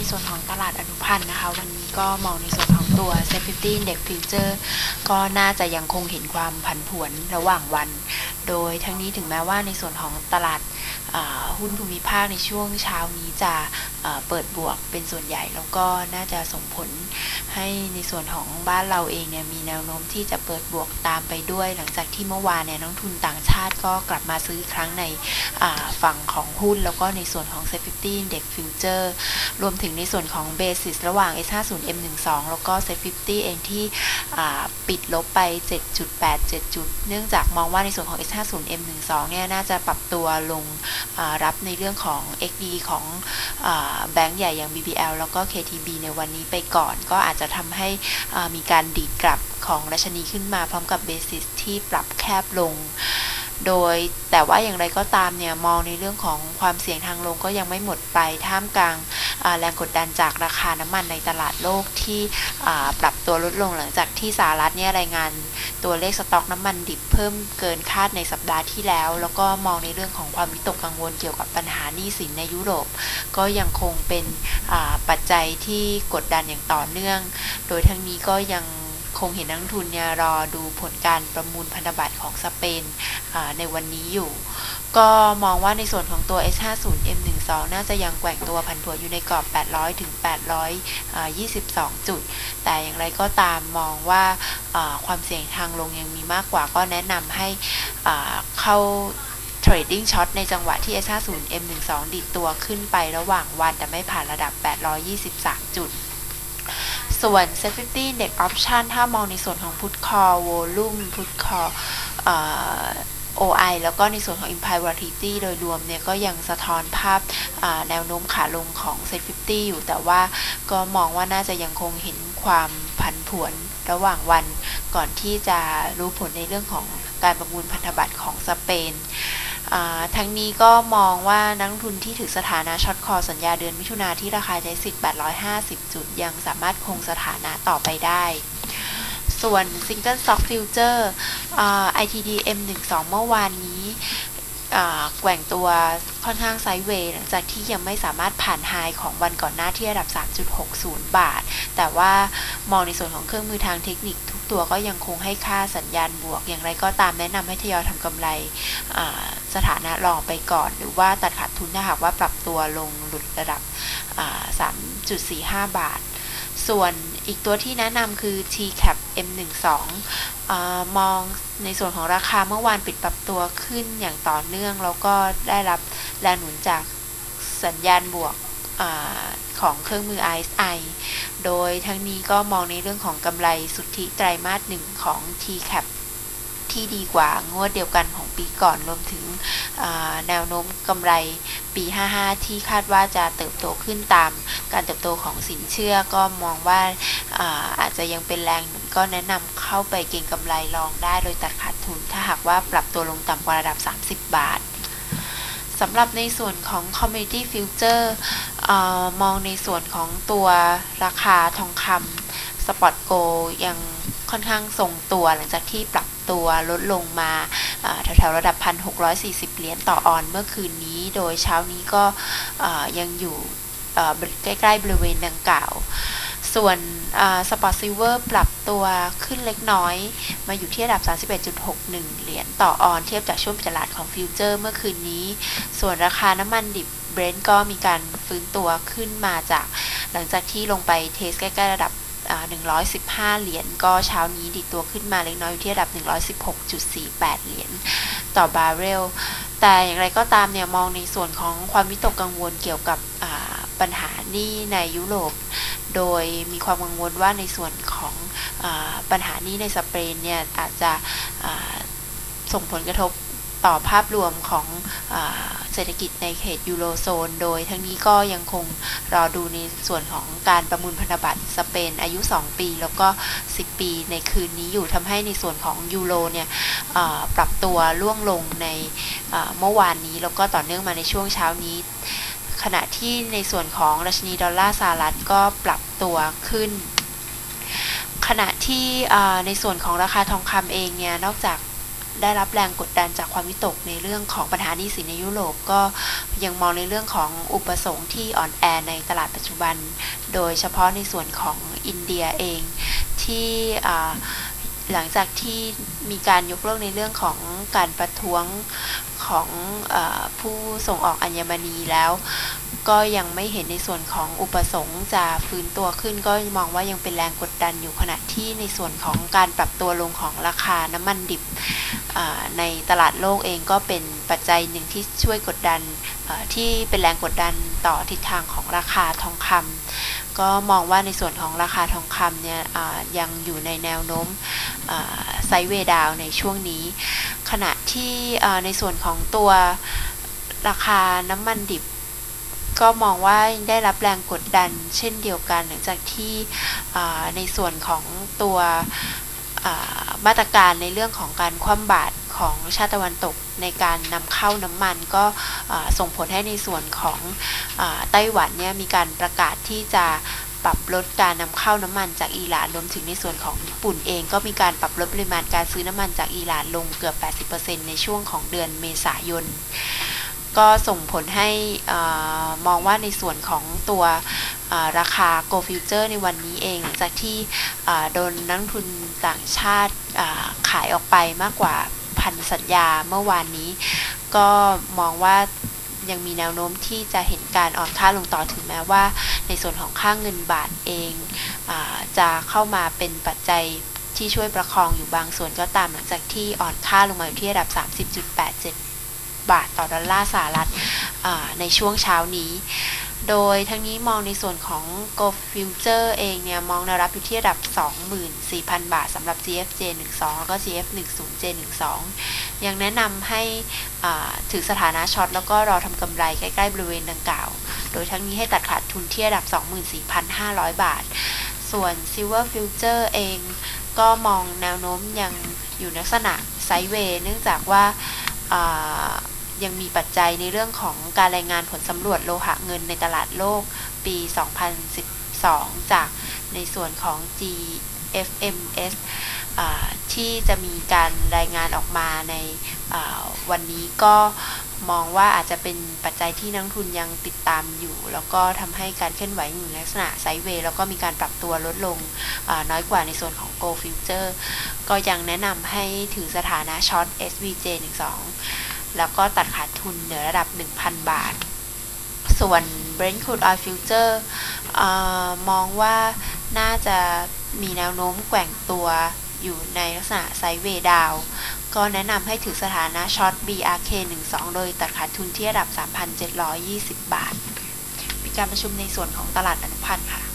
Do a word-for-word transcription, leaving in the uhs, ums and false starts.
ส่วนของตลาดอนุพันธ์นะคะวันนี้ก็มองในส่วนของตัว เซ็ต ห้าสิบ Index Future ก็น่าจะยังคงเห็นความผันผวนระหว่างวันโดยทั้งนี้ถึงแม้ว่าในส่วนของตลาดหุ้นภูมิภาคในช่วงเช้านี้จะเปิดบวกเป็นส่วนใหญ่แล้วก็น่าจะส่งผลให้ในส่วนของบ้านเราเองเนี่ยมีแนวโน้มที่จะเปิดบวกตามไปด้วยหลังจากที่เมื่อวานเนี่ยนักทุนต่างชาติก็กลับมาซื้ออีกครั้งในฝั่งของหุ้นแล้วก็ในส่วนของ เซ็ต ห้าสิบ Index Future รวมถึงในส่วนของ Basis ระหว่าง เอส ห้าสิบ เอ็ม สิบสอง แล้วก็ เซ็ต ห้าสิบ เองที่ปิดลบไป เจ็ดจุดแปดเจ็ด จุดเนื่องจากมองว่าในส่วนของ เอส ห้าสิบ เอ็ม สิบสอง เนี่ยน่าจะปรับตัวลงรับในเรื่องของ เอ็กซ์ ดี ของแบงก์ใหญ่อย่าง บี บี แอล แล้วก็ เค ที บี ในวันนี้ไปก่อนก็อาจจะทำให้มีการดีดกลับของดัชนีขึ้นมาพร้อมกับ Basis ที่ปรับแคบลงโดยแต่ว่าอย่างไรก็ตามเนี่ยมองในเรื่องของความเสี่ยงทางลงก็ยังไม่หมดไปท่ามกลางแรงกดดันจากราคาน้ำมันในตลาดโลกที่ปรับตัวลดลงหลังจากที่สหรัฐเนี่ยรายงานตัวเลขสต็อกน้ำมันดิบเพิ่มเกินคาดในสัปดาห์ที่แล้วแล้วก็มองในเรื่องของความวิตกกังวลเกี่ยวกับปัญหาหนี้สินในยุโรปก็ยังคงเป็นปัจจัยที่กดดันอย่างต่อเนื่องโดยทั้งนี้ก็ยังคงเห็นนักลงทุนเนี่ยรอดูผลการประมูลพันธบัตรของสเปนในวันนี้อยู่ก็มองว่าในส่วนของตัว เอส ห้าสิบ เอ็ม สิบสอง น่าจะยังแกว่งตัวผันผวนอยู่ในกรอบแปดร้อยถึงแปดร้อยยี่สิบสองจุดแต่อย่างไรก็ตามมองว่าความเสี่ยงทางลงยังมีมากกว่าก็แนะนำให้เข้าTrading Short ในจังหวะที่ เอส ห้าสิบ เอ็ม สิบสอง ดิดตัวขึ้นไประหว่างวันแต่ไม่ผ่านระดับแปดร้อยยี่สิบสามจุดส่วน เซ็ต ห้าสิบ Index Option ถ้ามองในส่วนของ Put Call Volume Put Call โอ ไอ แล้วก็ในส่วนของ Implied Volatility โดยรวมเนี่ยก็ยังสะท้อนภาพแนวโน้มขาลงของ เซ็ต ห้าสิบ อยู่แต่ว่าก็มองว่าน่าจะยังคงเห็นความผันผวนระหว่างวันก่อนที่จะรู้ผลในเรื่องของการประมูลพันธบัตรของสเปนทั้งนี้ก็มองว่านักลงทุนที่ถือสถานะช็อตคอสัญญาเดือนมิถุนาที่ราคาใช้สิทธิ์แปดร้อยห้าสิบจุดยังสามารถคงสถานะต่อไปได้ส่วน Single Stock Future ไอ ที ดี เอ็ม สิบสอง เมื่อวานนี้แกว่งตัวค่อนข้างไซด์เวย์หลังจากที่ยังไม่สามารถผ่านไฮของวันก่อนหน้าที่ระดับ สามจุดหกศูนย์ บาทแต่ว่ามองในส่วนของเครื่องมือทางเทคนิคทุกตัวก็ยังคงให้ค่าสัญญาณบวกอย่างไรก็ตามแนะนำให้ทยอยทำกำไรสถานะรองไปก่อนหรือว่าตัดขาดทุนถ้าหากว่าปรับตัวลงหลุดระดับ สามจุดสี่ห้า บาทส่วนอีกตัวที่แนะนำคือ ที แคป เอ็ม สิบสอง อ่ามองในส่วนของราคาเมื่อวานปิดปรับตัวขึ้นอย่างต่อเนื่องแล้วก็ได้รับแรงหนุนจากสัญญาณบวกของเครื่องมือ อาร์ เอส ไอ โดยทั้งนี้ก็มองในเรื่องของกำไรสุทธิไตรมาสหนึ่งของ ที แคป ที่ดีกว่างวดเดียวกันของปีก่อนรวมถึงแนวโน้มกำไรปีห้าสิบห้าที่คาดว่าจะเติบโตขึ้นตามการเติบโตของสินเชื่อก็มองว่า อาอาจจะยังเป็นแรงหนุนก็แนะนำเข้าไปเก็งกำไรรองได้โดยตัดขาดทุนถ้าหากว่าปรับตัวลงต่ำกว่าระดับสามสิบบาทสำหรับในส่วนของ Commodity Future มองในส่วนของตัวราคาทองคำ Spot Gold ยังค่อนข้างทรงตัวหลังจากที่ปรับตัวลดลงมาแถวๆระดับ หนึ่งพันหกร้อยสี่สิบ เหรียญต่อออนซ์เมื่อคืนนี้โดยเช้านี้ก็ยังอยู่ใกล้ๆบริเวณดังกล่าวส่วนสปอตซิลเวอร์ปรับตัวขึ้นเล็กน้อยมาอยู่ที่ระดับ สามสิบเอ็ดจุดหกหนึ่ง เหรียญต่อออนซ์เทียบจากช่วงปิดตลาดของฟิวเจอร์เมื่อคืนนี้ส่วนราคาน้ำมันดิบเบรนท์ก็มีการฟื้นตัวขึ้นมาจากหลังจากที่ลงไปเทสใกล้ๆระดับหนึ่งร้อยสิบห้าเหรียญก็เช้านี้ดิดตัวขึ้นมาเล็กน้อยอยู่ที่ระดับ หนึ่งร้อยสิบหกจุดสี่แปด เหรียญต่อบาร์เรลแต่อย่างไรก็ตามเนี่ยมองในส่วนของความวิตกกังวลเกี่ยวกับปัญหาหนี้ในยุโรปโดยมีความกังวลว่าในส่วนของปัญหาหนี้ในสเปนเนี่ยอาจจะส่งผลกระทบต่อภาพรวมของเศรษฐกิจในเขตยูโรโซนโดยทั้งนี้ก็ยังคงรอดูในส่วนของการประมูลพันธบัตรสเปนอายุสองปีแล้วก็สิบปีในคืนนี้อยู่ทำให้ในส่วนของยูโรเนี่ยปรับตัวล่วงลงในเมื่อวานนี้แล้วก็ต่อเนื่องมาในช่วงเช้านี้ขณะที่ในส่วนของดัชนีดอลลาร์สหรัฐก็ปรับตัวขึ้นขณะที่ในส่วนของราคาทองคำเองเนี่ยนอกจากได้รับแรงกดดันจากความวิตกในเรื่องของปัญหาหนี้สินในยุโรปก็ยังมองในเรื่องของอุปสงค์ที่อ่อนแอในตลาดปัจจุบันโดยเฉพาะในส่วนของอินเดียเองที่หลังจากที่มีการยกเลิกในเรื่องของการประท้วงของเอ่อผู้ส่งออกอัญมณีแล้วก็ยังไม่เห็นในส่วนของอุปสงค์จะฟื้นตัวขึ้นก็มองว่ายังเป็นแรงกดดันอยู่ขณะที่ในส่วนของการปรับตัวลงของราคาน้ำมันดิบในตลาดโลกเองก็เป็นปัจจัยหนึ่งที่ช่วยกดดันที่เป็นแรงกดดันต่อทิศทางของราคาทองคำก็มองว่าในส่วนของราคาทองคำเนี่ยยังอยู่ในแนวโน้มไซด์เวย์ดาวในช่วงนี้ขณะที่ในส่วนของตัวราคาน้ำมันดิบก็มองว่าได้รับแรงกดดันเช่นเดียวกันหลังจากที่ในส่วนของตัวมาตรการในเรื่องของการคว่ำบาตรของชาติตะวันตกในการนำเข้าน้ำมันก็ส่งผลให้ในส่วนของไต้หวันเนี่ยมีการประกาศที่จะปรับลดการนำเข้าน้ำมันจากอิหร่านรวมถึงในส่วนของญี่ปุ่นเองก็มีการปรับลดปริมาณการซื้อน้ำมันจากอิหร่านลงเกือบ แปดสิบเปอร์เซ็นต์ ในช่วงของเดือนเมษายนก็ส่งผลให้มองว่าในส่วนของตัวราคา Gold Future ในวันนี้เองหลังจากที่โดนนักลงทุนต่างชาติขายออกไปมากกว่าพันสัญญาเมื่อวานนี้ก็มองว่ายังมีแนวโน้มที่จะเห็นการอ่อนค่าลงต่อถึงแม้ว่าในส่วนของค่าเงินบาทเองจะเข้ามาเป็นปัจจัยที่ช่วยประคองอยู่บางส่วนก็ตามหลังจากที่อ่อนค่าลงมาอยู่ที่ระดับ สามสิบจุดแปดเจ็ด บาทต่อดอลลาร์สหรัฐในช่วงเช้านี้โดยทั้งนี้มองในส่วนของ Gold Future เองเนี่ยมองแนวรับอยู่ที่ระดับ สองหมื่นสี่พัน บาทสำหรับ จี เอฟ เจ สิบสอง แล้วก็ จี เอฟ สิบ เจ สิบสอง ยังแนะนำให้ถือสถานะช็อตแล้วก็รอทำกำไรใกล้ๆบริเวณดังกล่าวโดยทั้งนี้ให้ตัดขาดทุนที่ระดับ สองหมื่นสี่พันห้าร้อย บาทส่วน Silver Future เองก็มองแนวโน้มยังอยู่ลักษณะไซด์เวย์เนื่องจากว่ายังมีปัจจัยในเรื่องของการรายงานผลสำรวจโลหะเงินในตลาดโลกปี สองพันสิบสอง จากในส่วนของ จี เอฟ เอ็ม เอส ที่จะมีการรายงานออกมาในวันนี้ก็มองว่าอาจจะเป็นปัจจัยที่นักทุนยังติดตามอยู่แล้วก็ทำให้การเคลื่อนไหวอยู่ในลักษณะไซด์เวย์แล้วก็มีการปรับตัวลดลงน้อยกว่าในส่วนของ Gold Future ก็ยังแนะนำให้ถือสถานะช็อต เอส วี เจ สิบสองแล้วก็ตัดขาดทุนเหนือระดับ หนึ่งพัน บาทส่วน Brent Crude Oil Future เอ่อมองว่าน่าจะมีแนวโน้มแกว่งตัวอยู่ในลักษณะไซด์เวย์ดาวก็แนะนำให้ถือสถานะช็อต บี อาร์ เค สิบสอง โดยตัดขาดทุนที่ระดับ สามพันเจ็ดร้อยยี่สิบ บาทมีการประชุมในส่วนของตลาดอนุพันธ์ค่ะ